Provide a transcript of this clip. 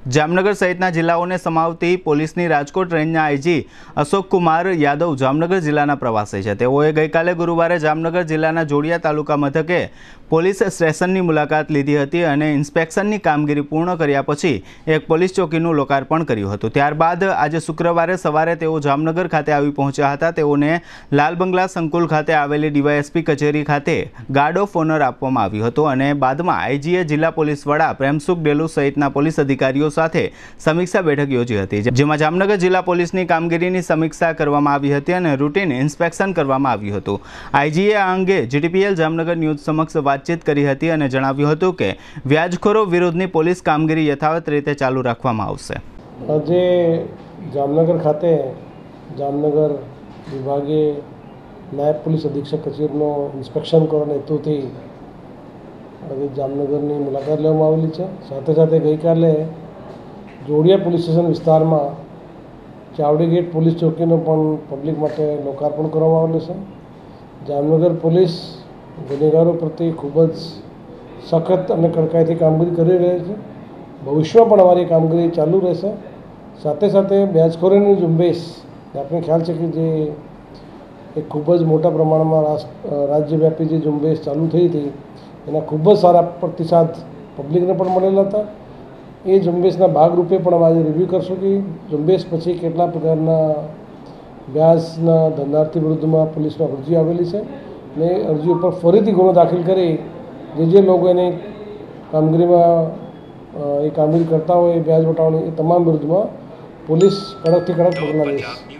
જામનગર સહિતના જિલ્લાઓને સમાવતી પોલીસની રાજકોટ રેન્જના આઈજી અશોક કુમાર યાદવ જામનગર જિલ્લાના પ્રવાસે છે। તેઓએ ગઈકાલે ગુરુવારે જામનગર જિલ્લાના જોડિયા તાલુકા મથકે પોલીસ સ્ટેશનની મુલાકાત લીધી હતી અને ઇન્સ્પેક્શનની કામગીરી પૂર્ણ કર્યા પછી એક પોલીસ ચોકીનું લોકાર્પણ કર્યું હતું। ત્યારબાદ આજે શુક્રવારે સવારે તેઓ જામનગર ખાતે આવી પહોંચ્યા હતા। તેઓને લાલ બંગલા સંકુલ ખાતે આવેલી ડીવાયએસપી કચેરી ખાતે ગાર્ડ ઓફ ઓનર આપવામાં આવ્યું હતું અને બાદમાં આઈજીએ જિલ્લા પોલીસ વડા પ્રેમસુખ ડેલુ સહિતના પોલીસ અધિકારીઓ સાથે સમીક્ષા બેઠક યોજી હતી, જેમાં જામનગર જિલ્લા પોલીસની કામગીરીની સમીક્ષા કરવામાં આવી હતી અને રૂટીન ઇન્સ્પેક્શન કરવામાં આવ્યું હતું। આઈજીએ આ અંગે જીટીપીએલ જામનગર ન્યૂઝ સમક્ષ વાતચીત કરી હતી અને જણાવ્યું હતું કે વ્યાજખોરો વિરુદ્ધની પોલીસ કામગીરી યથાવત રીતે ચાલુ રાખવામાં આવશે। આજે જામનગર ખાતે જામનગર વિભાગે નાયબ પોલીસ અધિક્ષક કચેરીનો ઇન્સ્પેક્શન કરવાના હેતુથી આજે જામનગરની મુલાકાત લેવામાં આવેલી છે। સાથે સાથે ગઈકાલે જોડિયા પોલીસ સ્ટેશન વિસ્તારમાં ચાવડી ગેટ પોલીસ ચોકીનો પણ પબ્લિક માટે લોકાર્પણ કરવામાં આવેલું છે। જામનગર પોલીસ ગુનેગારો પ્રત્યે ખૂબ જ સખત અને કડકાઈથી કામગીરી કરી રહી છે। ભવિષ્યમાં પણ અમારી કામગીરી ચાલુ રહેશે। સાથે સાથે વ્યાજખોરીની ઝુંબેશ આપણે ખ્યાલ છે કે જે એક ખૂબ જ મોટા પ્રમાણમાં રાજ્યવ્યાપી જે ઝુંબેશ ચાલુ થઈ હતી એના ખૂબ જ સારા પ્રતિસાદ પબ્લિકને પણ મળેલા હતા। એ ઝુંબેશના ભાગરૂપે પણ આજે રિવ્યૂ કરશું કે ઝુંબેશ પછી કેટલા પ્રકારના વ્યાજના ધંધાર્થી વિરુદ્ધમાં પોલીસમાં અરજી આવેલી છે અને અરજી ઉપર ફરીથી ગુનો દાખલ કરી જે લોકો એને કામગીરી કરતા હોય વ્યાજ વટાવણી એ તમામ વિરુદ્ધમાં પોલીસ કડકથી કડક પગલાં લેશે।